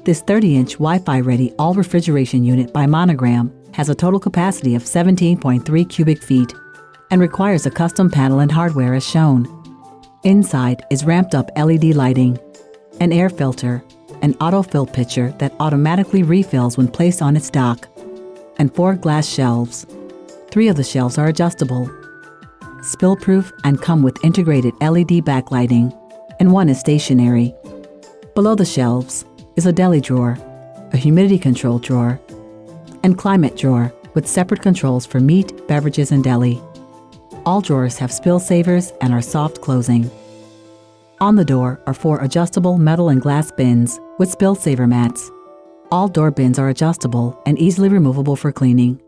This 30-inch Wi-Fi-ready all-refrigeration unit by Monogram has a total capacity of 17.3 cubic feet and requires a custom panel and hardware as shown. Inside is ramped-up LED lighting, an air filter, an autofill pitcher that automatically refills when placed on its dock, and 4 glass shelves. 3 of the shelves are adjustable, spill-proof, and come with integrated LED backlighting, and 1 is stationary. Below the shelves is a deli drawer, a humidity control drawer, and climate drawer with separate controls for meat, beverages, and deli. All drawers have spill savers and are soft closing. On the door are 4 adjustable metal and glass bins with spill saver mats. All door bins are adjustable and easily removable for cleaning.